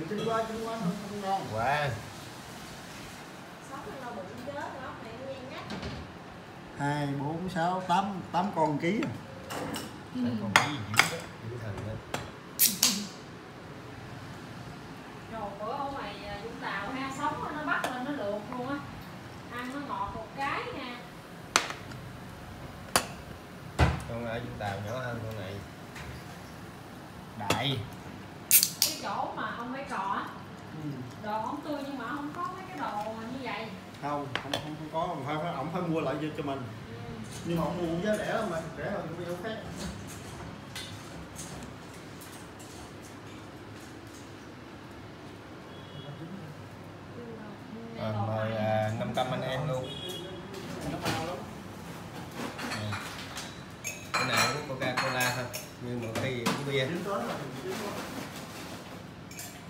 chân qua không ngon. Quá. Sống nó bụng chết nó này nhanh nhắc. 2, 4, 6, 8 con ký. Còn cái gì dữ đó, dữ thần đó. Rồi bữa ông mày Vũng Tàu ha, sống nó bắt lên nó luộc luôn á. Ăn nó ngọt một cái nha. Con ở Vũng Tàu nhỏ hơn con này. Đại. Cái chỗ mà ông mấy cò á, đồ không tươi nhưng mà không có mấy cái đồ mà như vậy. Không có, ổng phải mua lại cho mình. Nhưng mà ổng mua giá rẻ lắm mà, rẻ hơn cái chỗ khác. Mời 500 anh em luôn.